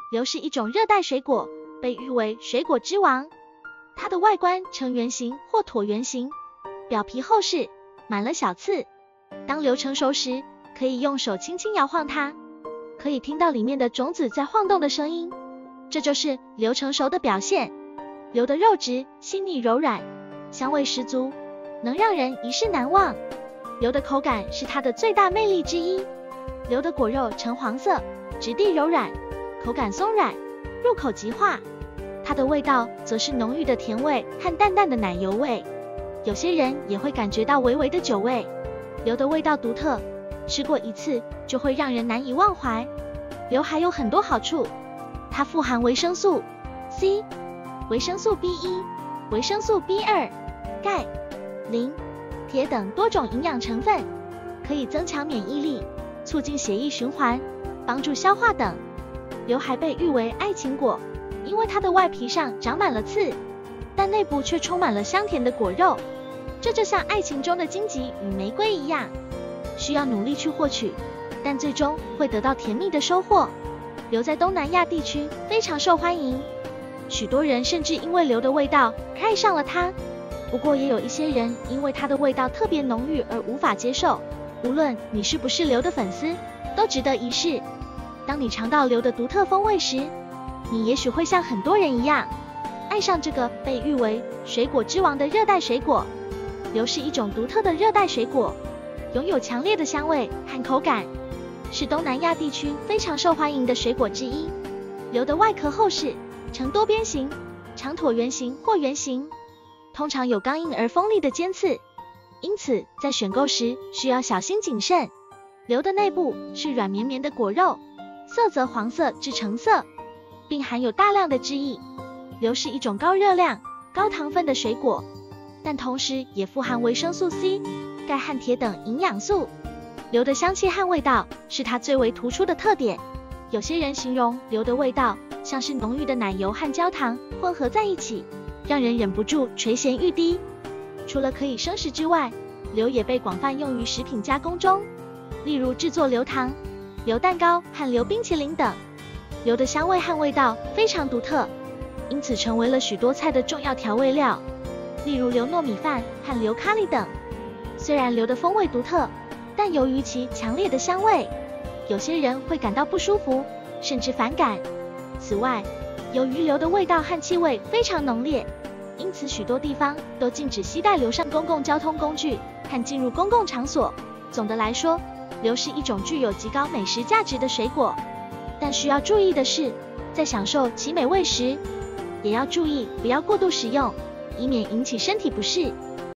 榴是一种热带水果，被誉为水果之王。它的外观呈圆形或椭圆形，表皮厚实，满了小刺。当榴成熟时，可以用手轻轻摇晃它，可以听到里面的种子在晃动的声音，这就是榴成熟的表现。榴的肉质细腻柔软，香味十足，能让人一世难忘。榴的口感是它的最大魅力之一。榴的果肉呈黄色，质地柔软，口感松软，入口即化。它的味道则是浓郁的甜味和淡淡的奶油味，有些人也会感觉到微微的酒味。榴的味道独特，吃过一次就会让人难以忘怀。榴还有很多好处，它富含维生素 C、维生素 B1、维生素 B2、钙、磷、铁等多种营养成分，可以增强免疫力，促进血液循环，帮助消化等。榴还被誉为爱情果，因为它的外皮上长满了刺，但内部却充满了香甜的果肉，这就像爱情中的荆棘与玫瑰一样，需要努力去获取，但最终会得到甜蜜的收获。榴在东南亚地区非常受欢迎，许多人甚至因为榴的味道爱上了它。不过也有一些人因为它的味道特别浓郁而无法接受。无论你是不是榴的粉丝，都值得一试。当你尝到榴的独特风味时，你也许会像很多人一样，爱上这个被誉为水果之王的热带水果。榴是一种独特的热带水果，拥有强烈的香味和口感，是东南亚地区非常受欢迎的水果之一。榴的外壳厚实，呈多边形、长椭圆形或圆形，通常有刚硬而锋利的尖刺，因此在选购时需要小心谨慎。榴的内部是软绵绵的果肉，色泽黄色至橙色，并含有大量的汁液。榴是一种高热量、高糖分的水果，但同时也富含维生素 C、钙和铁等营养素。榴的香气和味道是它最为突出的特点。有些人形容榴的味道像是浓郁的奶油和焦糖混合在一起，让人忍不住垂涎欲滴。除了可以生食之外，榴也被广泛用于食品加工中，例如制作榴糖、榴蛋糕和榴冰淇淋等。榴的香味和味道非常独特，因此成为了许多菜的重要调味料，例如榴糯米饭和榴咖喱等。虽然榴的风味独特，但由于其强烈的香味，有些人会感到不舒服，甚至反感。此外，由于榴的味道和气味非常浓烈，因此许多地方都禁止携带榴上公共交通工具和进入公共场所。总的来说，榴是一种具有极高美食价值的水果，但需要注意的是，在享受其美味时，也要注意不要过度食用，以免引起身体不适。